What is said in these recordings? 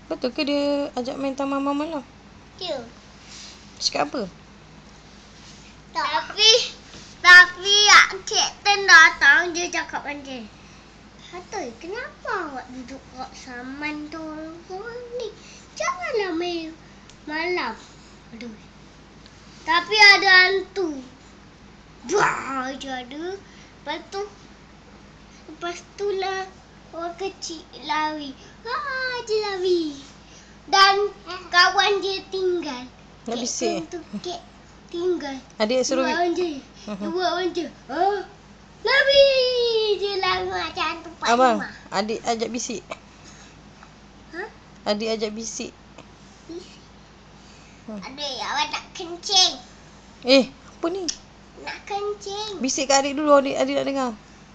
Betul ke dia ajak main taman malam? Ya. Cakap apa? Tapi Captain datang, dia cakap dengan dia, Hatoi, kenapa awak duduk kat saman tu ni? Janganlah main malam. Aduh. Tapi ada hantu. Wah, je ada. Lepas tu lah orang kecil lari. Dia lari. Dan kawan dia tinggal. Nak bising? Tinggal. Adik suruh... Dua orang je. Lari. Dia lari macam hantu Pak Abang, Lima. adik ajak bisik. Ha? Adik ajak bisik. Adik, awak nak kencing. Apa ni? Nak kencing. Bisik kat adik dulu, adik nak dengar.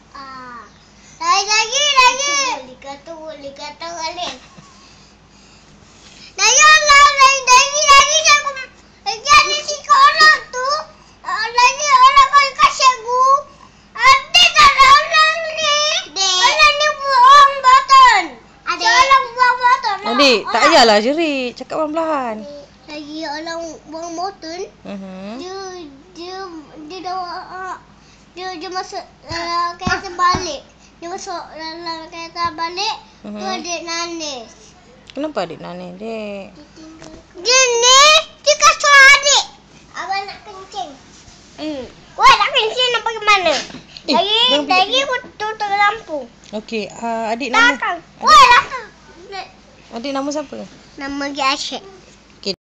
Lagi. Boleh kata balik. Lagi. Jadi si orang tu. Lagi orang kali kasih aku. Adik tak ada orang ni. Orang ni buang botol. Orang buang botol lah. Adik, tak payahlah jerit. Cakap perlahan-lahan. Lagi orang buang botol. Dia masuk kereta balik. Dia masuk dalam kereta balik. Tu adik nangis. Kenapa adik nangis, dek? Dia kasut adik. Abang nak kencing. Wah, nak kencing nak pergi mana? Lagi aku tutup lampu. Okey, adik nama... Takkan. Wah, takkan. Adik nama siapa? Nama dia Asyik.